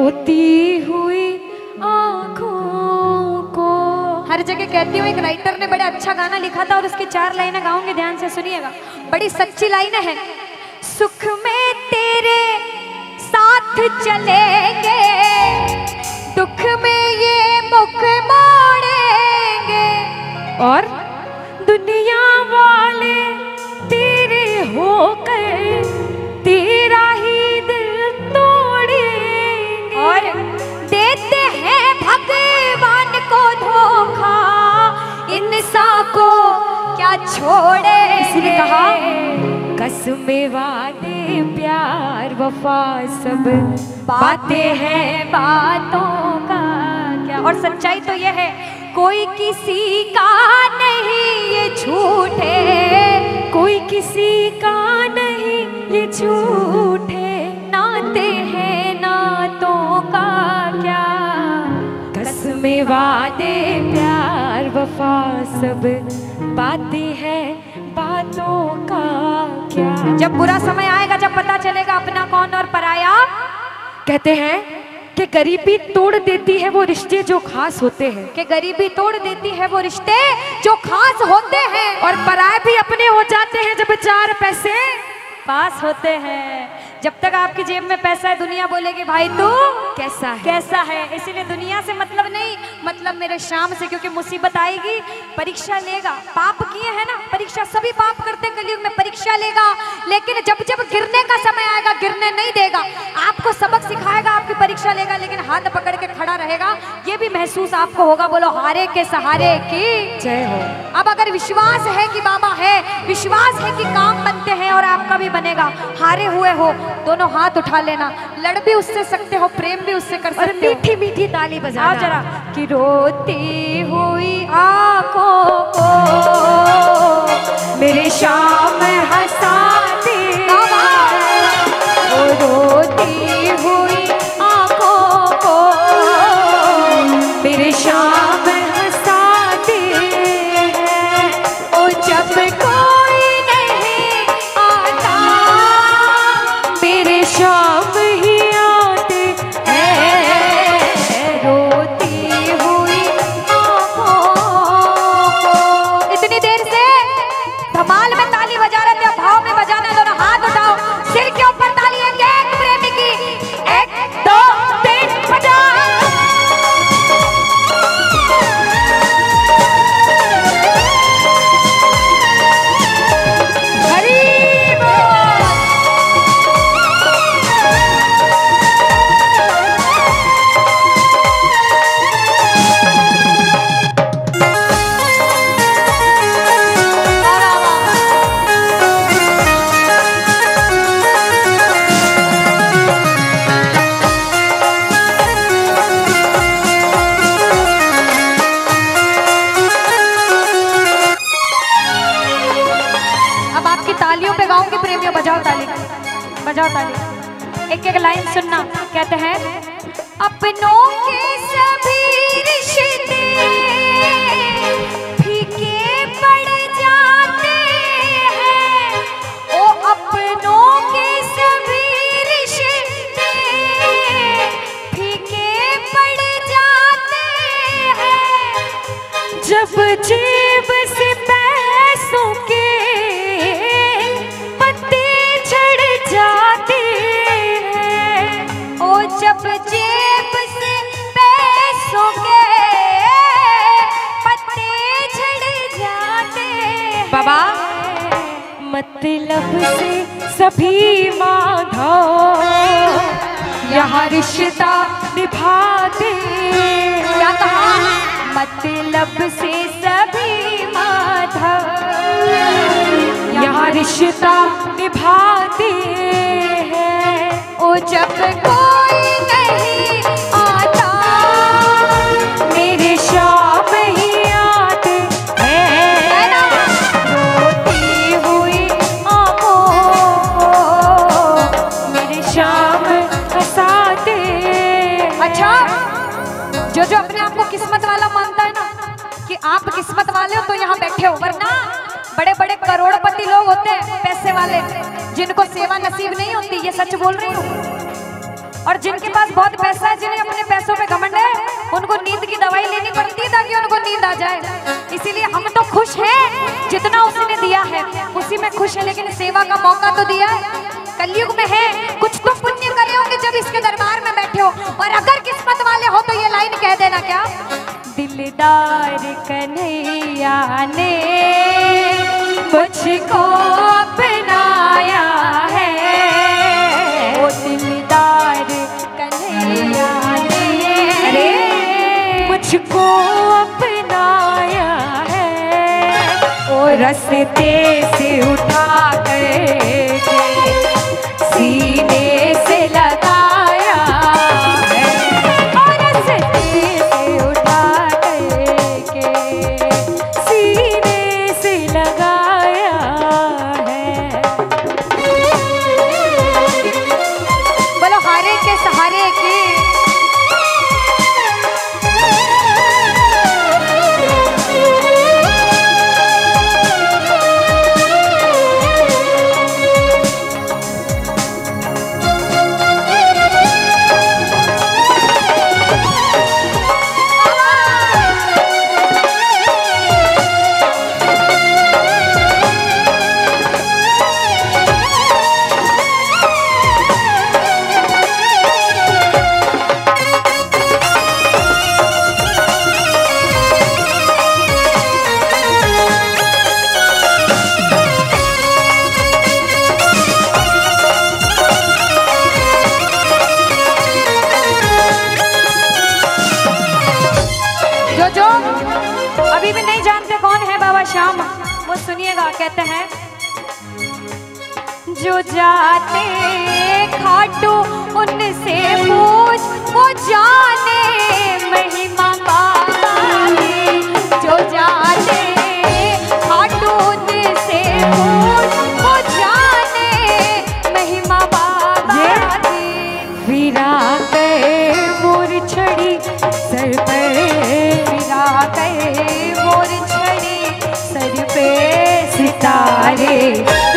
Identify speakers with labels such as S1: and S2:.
S1: रोती हुई आँखों को। हर जगह कहती हूँ, एक राइटर ने बड़ा अच्छा गाना लिखा था और उसकी 4 लाइनें गाऊंगी, ध्यान से सुनिएगा, बड़ी सच्ची लाइनें हैं। सुख में तेरे साथ चलेंगे, दुख में ये मुख मोड़ेंगे, और दुनिया वाले तेरे होकर तेरा ही दिल तोड़ेंगे, और देते हैं भगवान को धोखा, इंसान को क्या छोड़े। इसने कहा कसमें वादे प्यार वफा सब बातें हैं बातों का क्या। और सच्चाई तो यह है, कोई किसी का नहीं ये झूठे, कोई किसी का नहीं ये झूठे, नाते हैं नातों का क्या। कसमें वादे प्यार वफा सब बातें हैं बातों का क्या। जब बुरा समय आएगा, जब पता चलेगा अपना कौन और पराया, कहते हैं कि गरीबी तोड़ देती है वो रिश्ते जो खास होते हैं, कि गरीबी तोड़ देती है वो रिश्ते जो खास होते हैं, और पराए भी अपने हो जाते हैं जब 4 पैसे पास होते हैं। जब तक आपकी जेब में पैसा है, दुनिया बोलेगी भाई तू कैसा है, कैसा है। इसीलिए दुनिया से मतलब नहीं, मतलब मेरे शाम से, क्योंकि मुसीबत आएगी, परीक्षा लेगा। पाप किए हैं ना, परीक्षा सभी पाप करते हैं कलयुग में, परीक्षा लेगा, लेकिन जब जब गिरने का समय आएगा गिरने नहीं देगा। आपको सबक सिखाएगा, आपकी परीक्षा लेगा, लेकिन हाथ पकड़ के खड़ा रहेगा। ये भी महसूस आपको होगा। बोलो हारे के सहारे की जय हो। अब अगर विश्वास है कि बाबा है, विश्वास है कि काम बनते हैं और आपका भी बनेगा, हारे हुए हो दोनों हाथ उठा लेना। लड़ भी उससे सकते हो, प्रेम भी उससे कर सकते हो। मीठी मीठी ताली बजाओ जरा। कि रोती हुई आंखों को मेरे शाम हंसाते, वो रोती हुई आंखों को मेरे शाम हंसाते हैं। ओ जब कोई नहीं आता मेरे शाम ही आते हैं, रोती हुई आंखों को। इतनी देर से धमाल में ताली बजा रहे थे, भाव में बजाना। दोनों हाथ उठाओ, सिर के ऊपर ताली। एक प्रेमी की 1 2 3 बजा। हरी बोल। अब आपकी तालियों पे गाऊंगी प्रेमियों, बजाओ ताली, बजाओ ताली। एक एक लाइन सुनना। कहते हैं अपनों के सभी रिश्ते फीके पड़ जाते हैं, ओ अपनों के सभी रिश्ते फीके पड़ जाते हैं, जब जेब से पैसों के पत्ते झड़ जाते हैं, ओ जब जेब से पैसों के पत्ते झड़ जाते हैं। बाबा मतलब से सभी माधव यहाँ रिश्ता निभाते। क्या कहा? मतलब से सभी माधव यहाँ रिश्ता निभाते हैं, ओ जब कोई नहीं आता मेरे शाम ही आते हैं, रोती हुई आंखों को मेरे शाम हंसाते। अच्छा, जो अपने आप को किस्मत वाला मानता है ना, कि आप किस्मत वाले हो तो यहाँ बैठे हो, वरना बड़े बड़े करोड़पति लोग होते हैं, पैसे वाले, जिनको सेवा नसीब नहीं होती। ये सच बोल रही हूँ। और जिनके पास बहुत पैसा है, जिन्हें अपने पैसों पे घमंड है, उनको नींद की दवाई लेनी पड़ती है ताकि उनको नींद आ जाए। इसीलिए हम तो खुश हैं, जितना उसने दिया है उसी में खुश है, लेकिन सेवा का मौका तो दिया है। कलयुग में है, कुछ तो पुण्य करे होंगे जब इसके दरबार में बैठे हो। और अगर किस्मत वाले हो तो ये लाइन कह देना, क्या दिलदार कन्हैया ने मुझको अपनाया है, वो दिलदार कन्हैया ने मुझको अपनाया है, और रास्ते से उठा कर सीने से लगाया है, और रास्ते से उठा करके सीने से लगाया है। बोलो हारे के सहारे की। जो अभी भी नहीं जानते कौन है बाबा श्याम, वो सुनिएगा। कहते हैं, जो जाते खाटू उनसे पूछ, वो जाने महिमा बाबा की। जो जाते खाटू उनसे पूछ, वो जाने महिमा बाबा की। वीरा के मोर छड़ी सर पर, मोर छड़ी सर पे सितारे।